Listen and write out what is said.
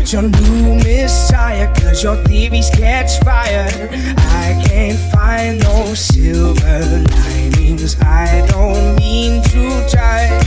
get your new messiah, cause your theories catch fire. I can't find no silver linings, I don't mean to try.